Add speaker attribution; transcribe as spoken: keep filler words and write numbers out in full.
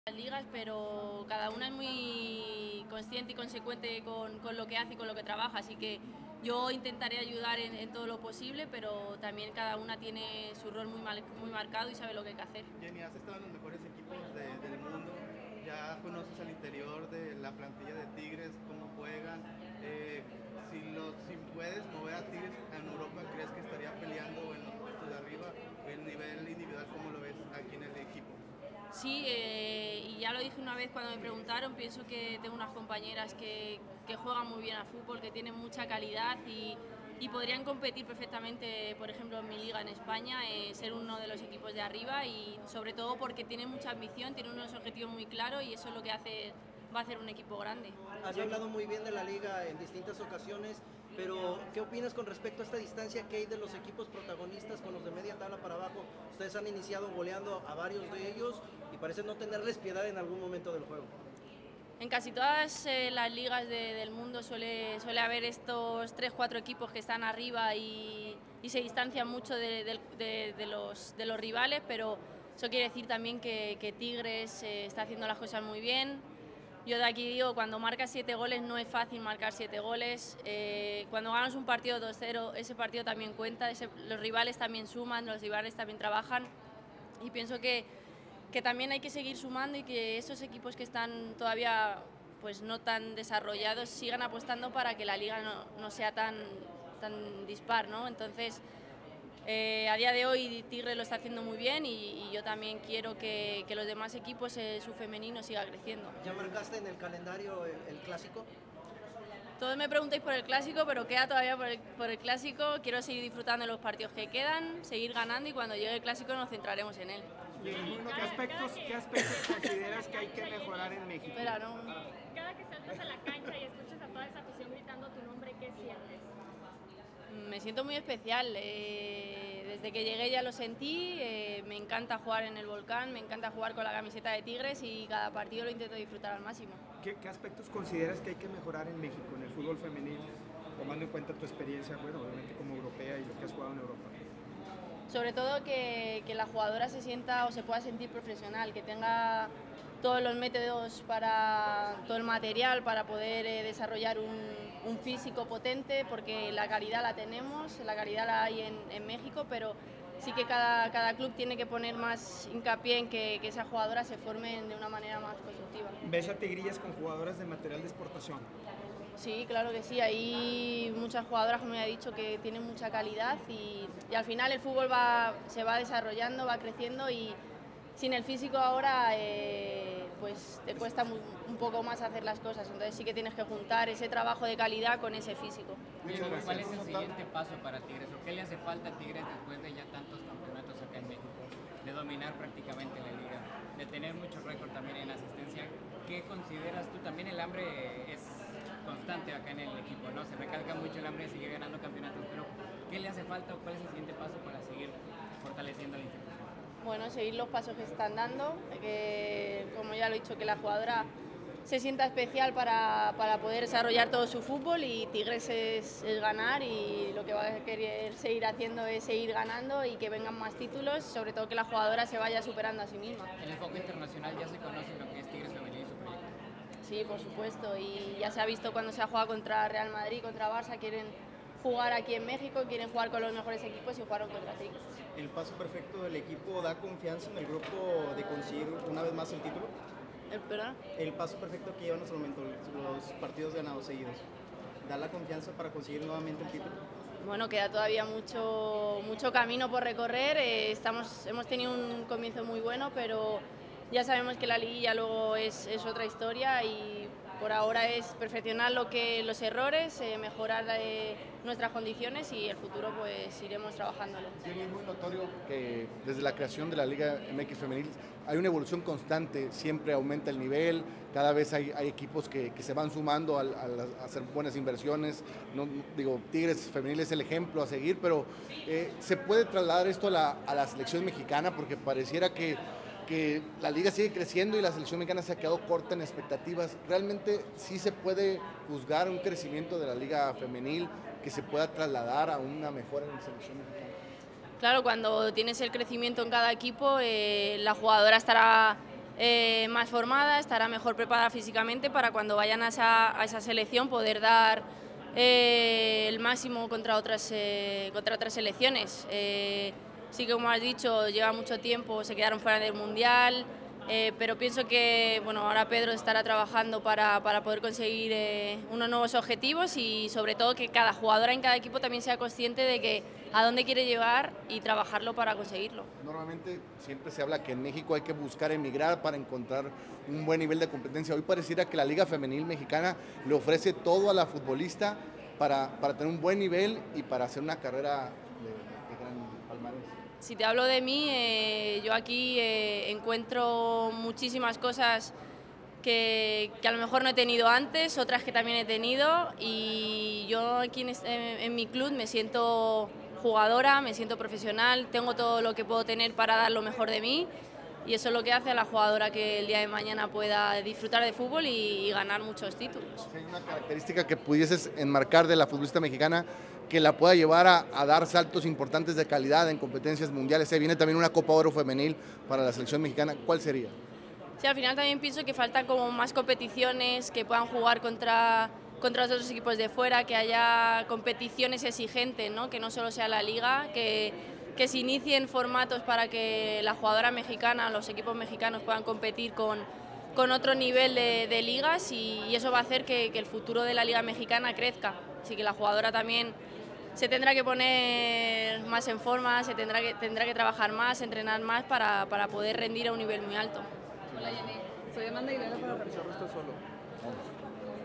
Speaker 1: Las ligas, pero cada una es muy consciente y consecuente con, con lo que hace y con lo que trabaja, así que yo intentaré ayudar en, en todo lo posible, pero también cada una tiene su rol muy, mal, muy marcado y sabe lo que hay que hacer.
Speaker 2: Jenny, has estado en los mejores equipos de, del mundo, ya conoces al interior de la plantilla de Tigres, cómo juegan, eh, si, lo, si puedes mover a Tigres en Europa, ¿crees que estaría peleando en los puestos de arriba? El nivel individual, ¿cómo lo ves aquí en el equipo?
Speaker 1: Sí, eh, y ya lo dije una vez cuando me preguntaron, pienso que tengo unas compañeras que, que juegan muy bien al fútbol, que tienen mucha calidad y, y podrían competir perfectamente, por ejemplo, en mi liga en España, eh, ser uno de los equipos de arriba y sobre todo porque tienen mucha ambición, tienen unos objetivos muy claros y eso es lo que hace, va a hacer un equipo grande.
Speaker 3: Has hablado muy bien de la liga en distintas ocasiones, pero ¿qué opinas con respecto a esta distancia que hay de los equipos protagonistas con los de media tabla para abajo? Ustedes han iniciado goleando a varios de ellos y parece no tenerles piedad en algún momento del juego.
Speaker 1: En casi todas eh, las ligas de, del mundo suele, suele haber estos tres cuatro equipos que están arriba y, y se distancian mucho de, de, de, de, los, de los rivales, pero eso quiere decir también que, que Tigres eh, está haciendo las cosas muy bien. Yo de aquí digo, cuando marcas siete goles no es fácil marcar siete goles. Eh, cuando ganas un partido dos cero, ese partido también cuenta, ese, los rivales también suman, los rivales también trabajan y pienso que que también hay que seguir sumando y que esos equipos que están todavía pues no tan desarrollados sigan apostando para que la liga no, no sea tan, tan dispar, ¿no? Entonces, eh, a día de hoy Tigre lo está haciendo muy bien y, y yo también quiero que, que los demás equipos, eh, su femenino, siga creciendo.
Speaker 3: ¿Ya marcaste en el calendario el, el clásico?
Speaker 1: Todos me preguntáis por el clásico, pero queda todavía por el, por el clásico. Quiero seguir disfrutando de los partidos que quedan, seguir ganando y cuando llegue el clásico nos centraremos en él.
Speaker 4: ¿Qué aspectos, ¿Qué aspectos consideras que hay que mejorar en México?
Speaker 1: Espera, no.
Speaker 5: Cada que saltas a la cancha y escuchas a toda esa afición gritando tu nombre, ¿qué sientes?
Speaker 1: Me siento muy especial. Eh, desde que llegué ya lo sentí. Eh, me encanta jugar en el Volcán, me encanta jugar con la camiseta de Tigres y cada partido lo intento disfrutar al máximo.
Speaker 4: ¿Qué, qué aspectos consideras que hay que mejorar en México, en el fútbol femenil, tomando en cuenta tu experiencia, bueno, obviamente como europea y lo que has jugado en Europa?
Speaker 1: Sobre todo que, que la jugadora se sienta o se pueda sentir profesional, que tenga todos los métodos para todo el material para poder eh, desarrollar un, un físico potente, porque la calidad la tenemos, la calidad la hay en, en México, pero sí que cada, cada club tiene que poner más hincapié en que, que esas jugadoras se formen de una manera más constructiva.
Speaker 4: ¿Ves a Tigrillas con jugadoras de material de exportación?
Speaker 1: Sí, claro que sí, hay muchas jugadoras, como ya he dicho, que tienen mucha calidad y, y al final el fútbol va, se va desarrollando, va creciendo y sin el físico ahora eh, pues te cuesta muy, un poco más hacer las cosas, entonces sí que tienes que juntar ese trabajo de calidad con ese físico.
Speaker 6: ¿Cuál es el siguiente paso para Tigres o qué le hace falta a Tigres después de ya tantos campeonatos acá en México, de dominar prácticamente la liga, de tener mucho récord también en asistencia? ¿Qué consideras tú? También el hambre es constante acá en el equipo, ¿no? Se recalca mucho el hambre de seguir ganando campeonatos, pero ¿qué le hace falta o cuál es el siguiente paso para seguir fortaleciendo la institución?
Speaker 1: Bueno, seguir los pasos que se están dando, que como ya lo he dicho, que la jugadora se sienta especial para, para poder desarrollar todo su fútbol y Tigres es, es ganar y lo que va a querer seguir haciendo es seguir ganando y que vengan más títulos, sobre todo que la jugadora se vaya superando a sí misma.
Speaker 6: En el foco internacional ya se conoce lo que es Tigres femenil y su proyecto.
Speaker 1: Sí, por supuesto, y ya se ha visto cuando se ha jugado contra Real Madrid, contra Barça, quieren jugar aquí en México, quieren jugar con los mejores equipos y jugaron contra Tigres.
Speaker 2: ¿El paso perfecto del equipo da confianza en el grupo de conseguir una vez más el título?
Speaker 1: ¿El perdón?
Speaker 2: El paso perfecto que llevan hasta el momento, los partidos ganados seguidos, ¿da la confianza para conseguir nuevamente el título?
Speaker 1: Bueno, queda todavía mucho, mucho camino por recorrer, eh, estamos, hemos tenido un comienzo muy bueno, pero ya sabemos que la liguilla luego es, es otra historia y por ahora es perfeccionar lo que, los errores, eh, mejorar eh, nuestras condiciones y el futuro pues iremos trabajándolo.
Speaker 7: Sí, es muy notorio que desde la creación de la Liga M X Femenil hay una evolución constante, siempre aumenta el nivel, cada vez hay, hay equipos que, que se van sumando a, a, a hacer buenas inversiones. No, digo, Tigres Femenil es el ejemplo a seguir, pero eh, ¿se puede trasladar esto a la, a la selección mexicana? Porque pareciera que que la liga sigue creciendo y la selección mexicana se ha quedado corta en expectativas. ¿Realmente sí se puede juzgar un crecimiento de la liga femenil que se pueda trasladar a una mejora en la selección mexicana?
Speaker 1: Claro, cuando tienes el crecimiento en cada equipo, eh, la jugadora estará eh, más formada, estará mejor preparada físicamente para cuando vayan a esa, a esa selección poder dar eh, el máximo contra otras, eh, contra otras selecciones. Eh, sí que, como has dicho, lleva mucho tiempo, se quedaron fuera del Mundial, eh, pero pienso que bueno, ahora Pedro estará trabajando para, para poder conseguir eh, unos nuevos objetivos y sobre todo que cada jugadora en cada equipo también sea consciente de que a dónde quiere llevar y trabajarlo para conseguirlo.
Speaker 7: Normalmente siempre se habla que en México hay que buscar emigrar para encontrar un buen nivel de competencia. Hoy pareciera que la Liga Femenil Mexicana le ofrece todo a la futbolista para, para tener un buen nivel y para hacer una carrera de, de gran palmarés.
Speaker 1: Si te hablo de mí, eh, yo aquí eh, encuentro muchísimas cosas que, que a lo mejor no he tenido antes, otras que también he tenido, y yo aquí en, en, en mi club me siento jugadora, me siento profesional, tengo todo lo que puedo tener para dar lo mejor de mí, y eso es lo que hace a la jugadora que el día de mañana pueda disfrutar de fútbol y, y ganar muchos títulos.
Speaker 7: ¿Hay una característica que pudieses enmarcar de la futbolista mexicana que la pueda llevar a, a dar saltos importantes de calidad en competencias mundiales? Se viene también una Copa Oro femenil para la selección mexicana. ¿Cuál sería?
Speaker 1: Sí, al final también pienso que faltan como más competiciones, que puedan jugar contra, contra los otros equipos de fuera, que haya competiciones exigentes, ¿no? Que no solo sea la liga, que, que se inicien formatos para que la jugadora mexicana, los equipos mexicanos puedan competir con, con otro nivel de, de ligas y, y eso va a hacer que, que el futuro de la liga mexicana crezca. Así que la jugadora también se tendrá que poner más en forma, se tendrá que, tendrá que trabajar más, entrenar más para, para poder rendir a un nivel muy alto.
Speaker 8: Hola Jenny, soy Amanda Aguilera para Aparecer Rostro Solo.